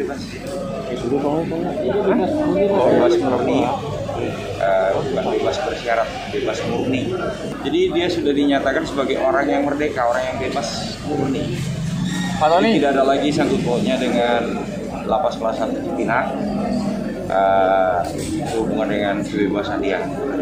bebas. Bebas murni, bukan bebas bersyarat, bebas murni. Jadi dia sudah dinyatakan sebagai orang yang merdeka, orang yang bebas murni. Jadi tidak ada lagi sangkut pautnya dengan lapas kelas 1 Cipinang, hubungan dengan kebebasan dia.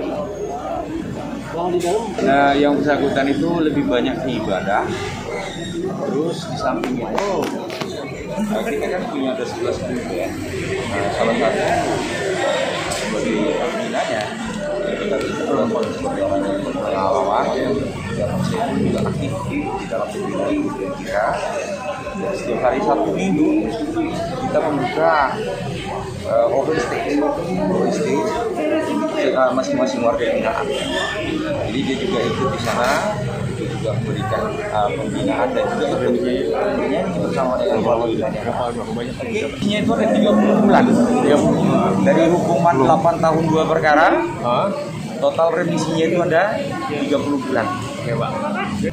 Nah, yang bersangkutan itu lebih banyak ibadah. Terus di samping itu kita kan punya ada 11 guru ya. Salah satu sebagai pembinanya kita telepon sebagai orang yang berpengalaman yang juga aktif di dalam pembinaan kita. Setiap hari Sabtu Minggu kita membuka open stage masing-masing warga binaan. Jadi dia juga ikut di sana, itu juga memberikan pembinaan dan juga ikut menyanyi bersama dengan warga. Isinya itu ada 30 bulan. Dari hukuman 8 tahun 2 perkara, total remisinya itu ada 30 bulan. Oke, Pak.